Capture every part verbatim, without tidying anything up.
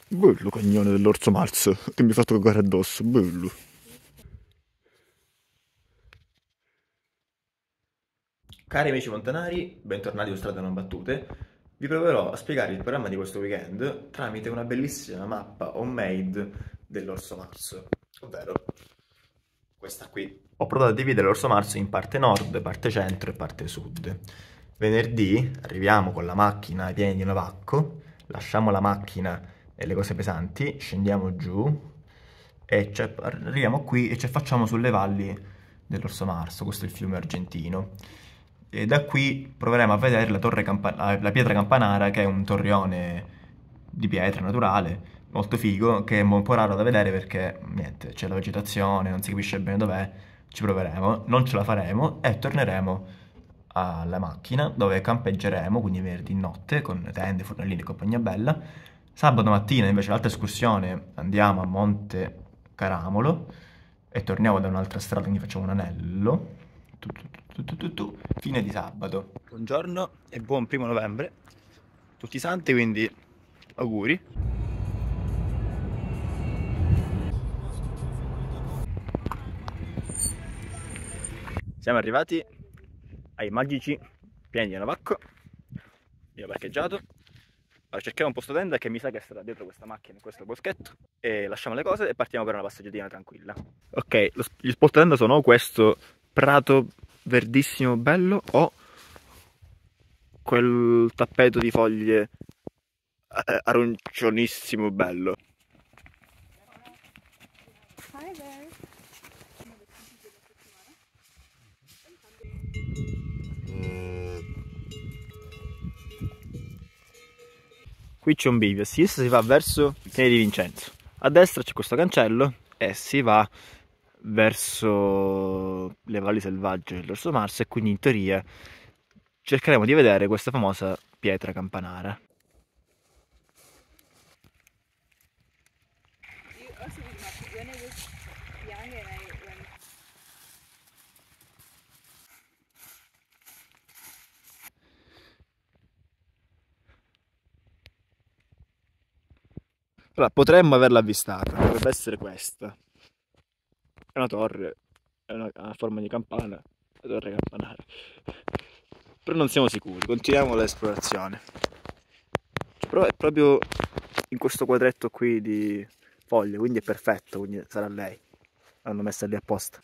Bello cagnone dell'orso marzo che mi ha fatto cagare addosso, bello. Cari amici montanari, bentornati su Strade Non Battute. Vi proverò a spiegare il programma di questo weekend tramite una bellissima mappa homemade dell'orso marzo, ovvero questa qui. Ho provato a dividere l'orso marzo in parte nord, parte centro e parte sud. Venerdì arriviamo con la macchina pieni di Novacco, lasciamo la macchina e le cose pesanti, scendiamo giù e arriviamo qui e ci affacciamo sulle valli dell'Orso Marso, questo è il fiume argentino. E da qui proveremo a vedere la, torre campa- la pietra campanara, che è un torrione di pietra naturale, molto figo, che è un po' raro da vedere perché niente, c'è la vegetazione, non si capisce bene dov'è. Ci proveremo, non ce la faremo e torneremo alla macchina dove campeggeremo, quindi venerdì notte, con tende, fornellini e compagnia bella. Sabato mattina invece l'altra escursione andiamo a Monte Caramolo e torniamo da un'altra strada, quindi facciamo un anello. Tu, tu, tu, tu, tu, tu. Fine di sabato. Buongiorno e buon primo novembre. Tutti santi, quindi auguri. Siamo arrivati ai magici piani di Novacco. Io ho parcheggiato. Allora, cerchiamo un posto tenda che mi sa che sarà dietro questa macchina, in questo boschetto. E lasciamo le cose e partiamo per una passeggiatina tranquilla. Ok, lo, gli spot tenda sono o questo prato verdissimo bello o quel tappeto di foglie eh, arancionissimo bello. Hi there. Qui c'è un bivio, a sinistra si va verso il Pieve di Vincenzo, a destra c'è questo cancello e si va verso le valli selvagge dell'Orso Marso e quindi in teoria cercheremo di vedere questa famosa pietra campanara. You also eat muffins. When I was young and I went. Allora, potremmo averla avvistata, dovrebbe essere questa. È una torre, è una, ha una forma di campana, la torre campanare. Però non siamo sicuri, continuiamo l'esplorazione. Però è proprio in questo quadretto qui di foglie, quindi è perfetto, quindi sarà lei. L'hanno messa lì apposta.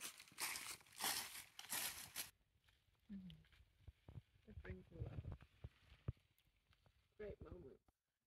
Great moment.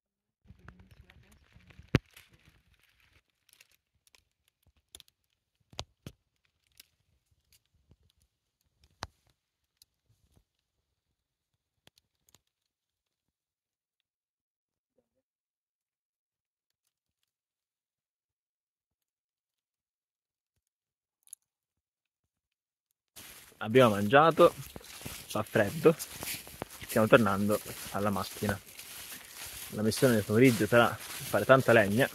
Abbiamo mangiato, fa freddo, stiamo tornando alla macchina. La missione del pomeriggio sarà fare tanta legna.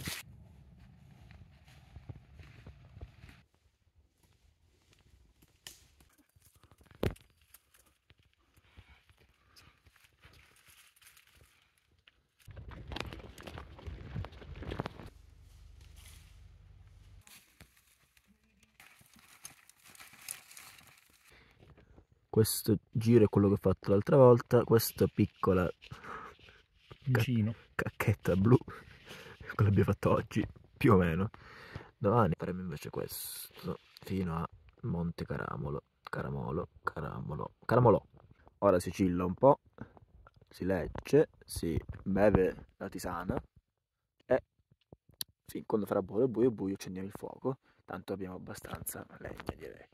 Questo giro è quello che ho fatto l'altra volta, questa piccola Vicino. cacchetta blu, quello abbiamo fatto oggi, più o meno. Domani faremo invece questo, fino a Monte Caramolo, Caramolo, Caramolo, Caramolò. Ora si chilla un po', si legge, si beve la tisana e fin quando farà buio buio buio accendiamo il fuoco, tanto abbiamo abbastanza legna, direi.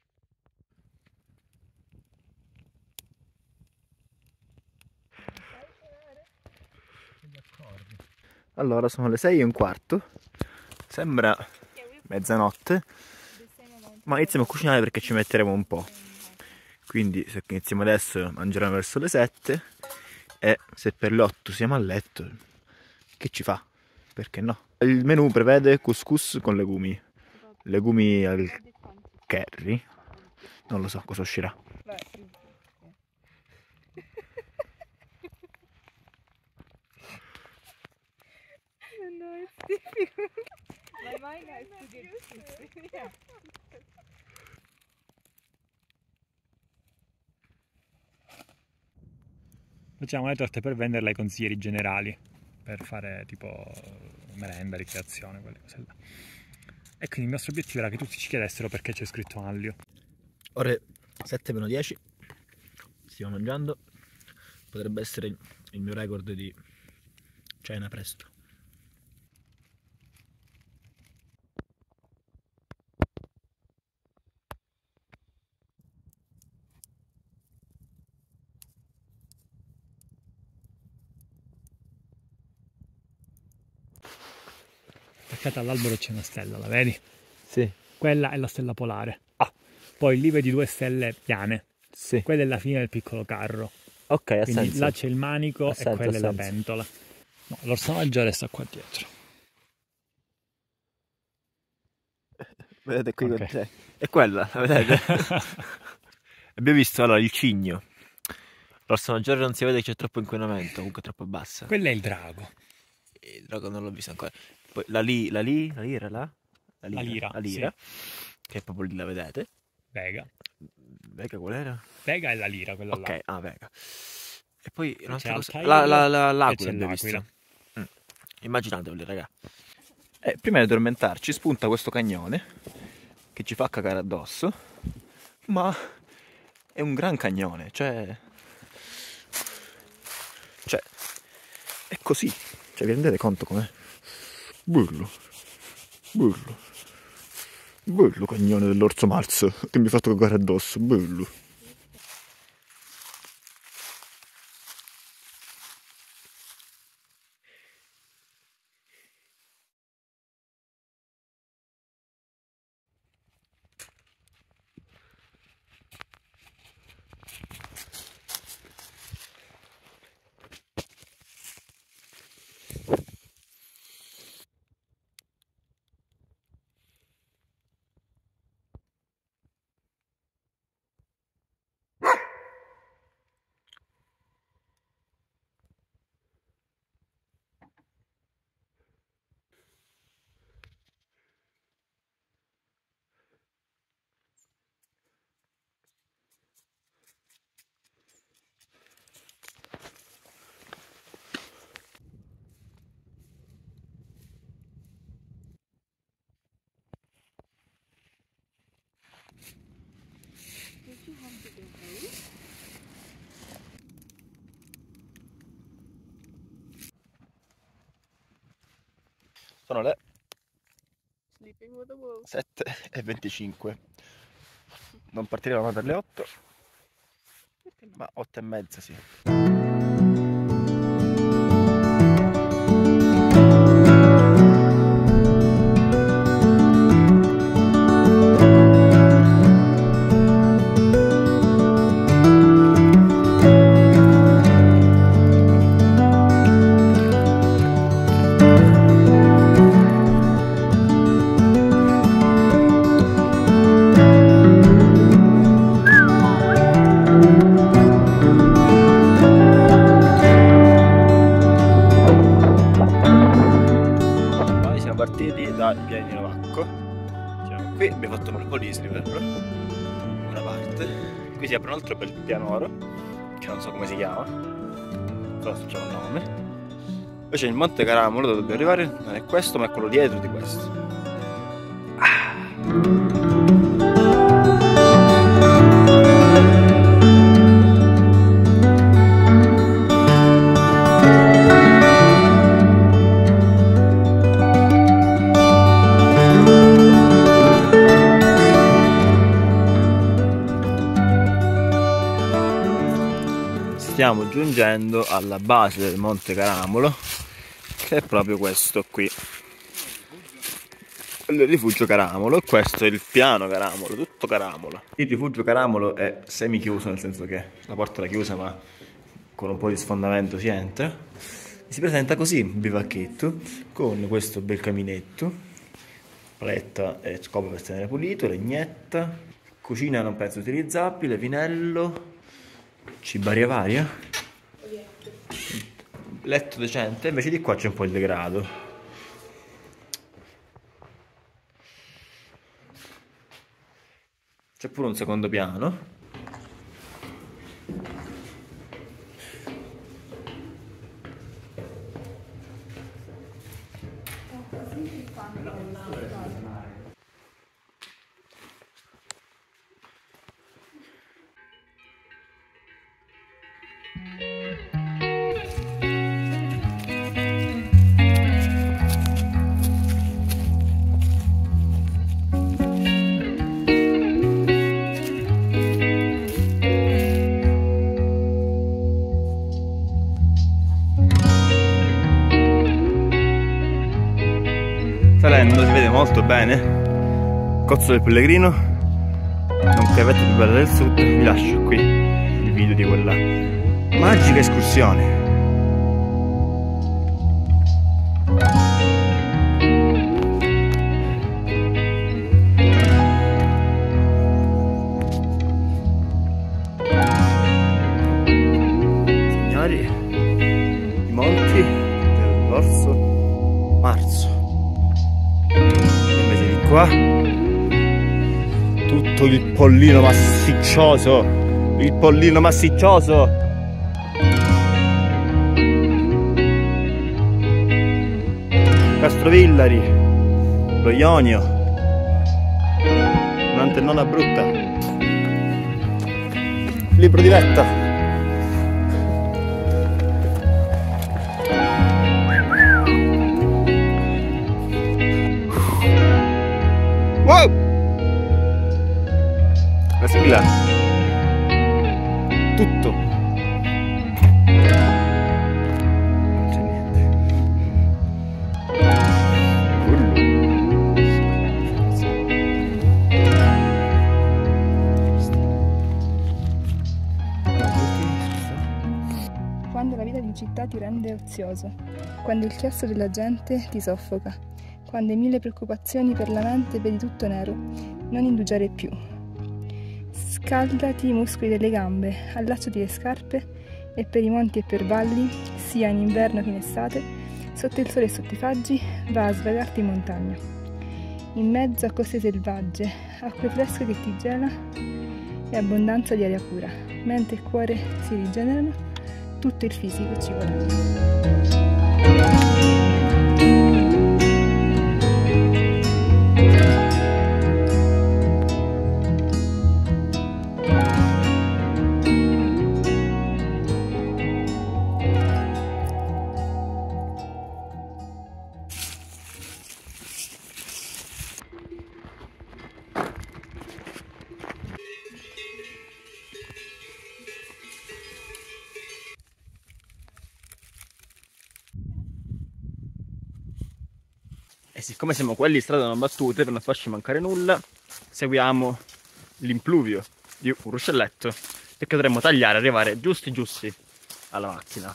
Allora sono le sei e un quarto, sembra mezzanotte, ma iniziamo a cucinare perché ci metteremo un po'. Quindi se iniziamo adesso mangeremo verso le sette e se per le otto siamo a letto, che ci fa? Perché no? Il menù prevede couscous con legumi, legumi al curry, non lo so cosa uscirà. No, it's My mind has to get used. Yeah. Facciamo le torte per venderle ai consiglieri generali, per fare tipo merenda, ricreazione, quelle cose là. E quindi il nostro obiettivo era che tutti ci chiedessero perché c'è scritto Anlio. Ore sette meno dieci, stiamo mangiando, potrebbe essere il mio record di cena presto. Attaccata all'albero c'è una stella, la vedi? Sì. Quella è la stella polare. Ah. Poi lì vedi due stelle piane. Sì. Quella è la fine del piccolo carro. Ok, ha Quindi senso. là c'è il manico Ha e senso, quella ha è la senso. pentola. No, l'orsa maggiore sta qua dietro. Vedete qui Ok. con te. È quella, la vedete? Abbiamo visto allora il cigno. L'orsa maggiore non si vede che c'è troppo inquinamento, comunque è troppo bassa. Quello è il drago. Il drago non l'ho visto ancora. Poi la li, la li, la lira là? La La lira, La lira. Che è proprio lì, la vedete? Vega. Vega qual era? Vega è la lira, quella Ok, là. ah, Vega. E poi un'altra c'è cosa. Altair La, la, la, e l'aquila c'è abbiamo l'aquila. visto. Mm. Immaginateveli, raga. Eh, prima di addormentarci spunta questo cagnone che ci fa cagare addosso, ma è un gran cagnone, cioè cioè è così, cioè vi rendete conto com'è? Bello, bello, bello cagnone dell'orso marzo che mi ha fatto cagare addosso, bello. Sono le Sleeping with the wolves. sette e venticinque. Non partiremo per le otto, ma otto e mezza sì. Partiti da Piani di Novacco, siamo qui, abbiamo fatto un bel po' di iscriverlo, una parte, qui si apre un altro bel pianoro, che non so come si chiama, non so se c'è un nome, poi c'è il Monte Caramolo dove dobbiamo arrivare, non è questo ma è quello dietro di questo. Ah. Stiamo giungendo alla base del Monte Caramolo, che è proprio questo qui, il rifugio Caramolo. Questo è il piano Caramolo, tutto Caramolo. Il rifugio Caramolo è semi chiuso, nel senso che la porta era chiusa ma con un po' di sfondamento si entra. Si presenta così, un bivacchetto, con questo bel caminetto, paletta e scopo per tenere pulito, legnetta, cucina non penso utilizzabile, vinello, cibaria varia, letto decente, invece di qua c'è un po' il degrado. C'è pure un secondo piano. Salendo si vede molto bene Cozzo del Pellegrino, nonché vetta più bella del sud. Vi lascio qui il video di quella magica escursione. Signori, i monti dell'Orso Marzo. Invece di qua tutto il pollino massiccioso, il pollino massiccioso. Castrovillari, lo Ionio, un'antennona brutta, libro di vetta. Wow! La sigla. Tutto. Non c'è niente. Quando la vita di città ti rende ozioso, quando il chiasso della gente ti soffoca, quando hai mille preoccupazioni per la mente e vedi tutto nero, non indugiare più. Scaldati i muscoli delle gambe, allacciati le scarpe e per i monti e per valli, sia in inverno che in estate, sotto il sole e sotto i faggi, va a svagarti in montagna. In mezzo a coste selvagge, acque fresche che ti gela e abbondanza di aria pura. Mente e cuore si rigenerano, tutto il fisico ci vuole. E siccome siamo quelli strada non battute, per non farci mancare nulla, seguiamo l'impluvio di un ruscelletto, perché dovremmo tagliare e arrivare giusti giusti alla macchina.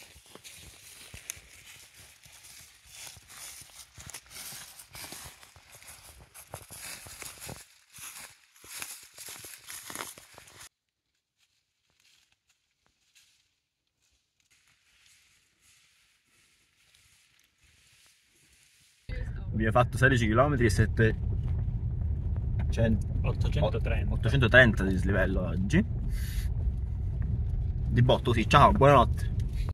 Abbiamo fatto sedici chilometri e ottocentotrenta di dislivello oggi. Di botto, sì, ciao, buonanotte.